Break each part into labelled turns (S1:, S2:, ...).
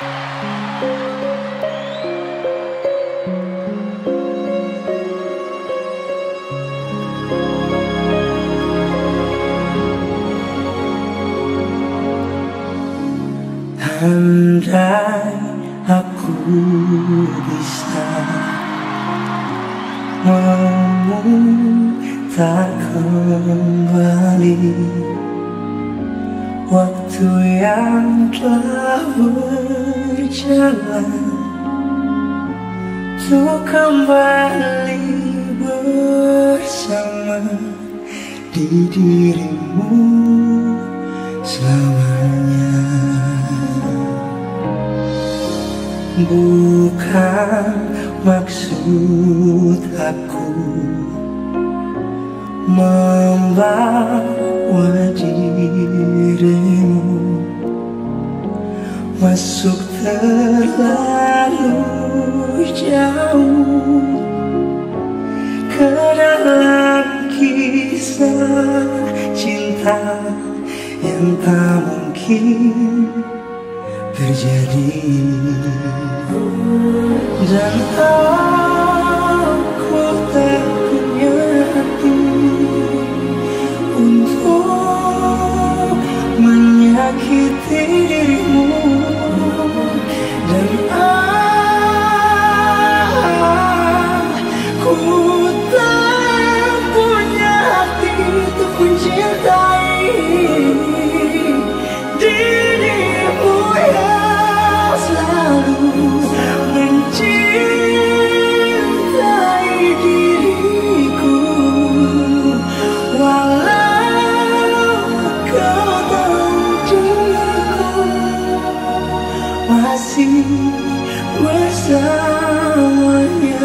S1: Andai aku bisa memutar kembali waktu yang telah berjalan, untuk kembali bersama di dirimu selamanya. Bukan maksud aku membawa dirimu masuk terlalu jauh ke dalam kisah cinta yang tak mungkin terjadi. Dan aku tak punya hati untuk menyakiti dirimu, dan aku tak punya hati untuk mencintai dirimu yang selalu mencintai diriku, walau kau tahu diriku masih bersamanya.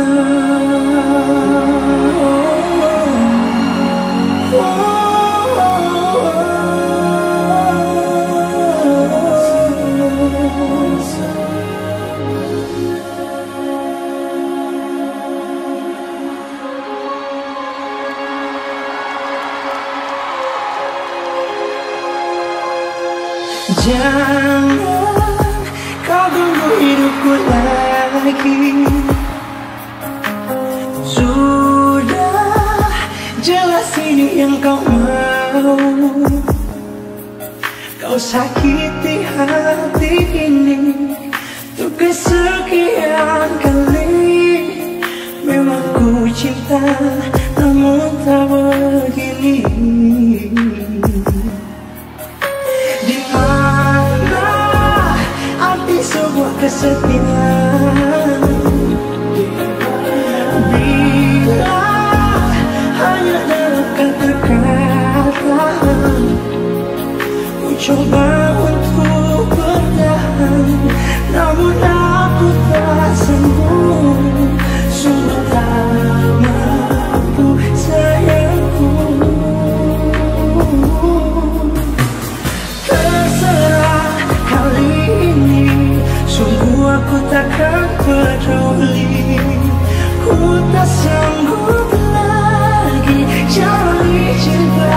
S1: Jangan kau ganggu hidupku lagi, sudah jelas ini yang kau mau. Kau sakiti hati ini untuk kesekian kali. Memang ku cinta namun tak begini. Sebuah kesetiaan bila hanya dalam kata-kata. Ku coba untuk bertahan, namun aku tak sanggup, sungguh tak mampu sayangku. Terserah kali ini, sungguh aku takkan peduli. Ku tak sanggup lagi jalani cinta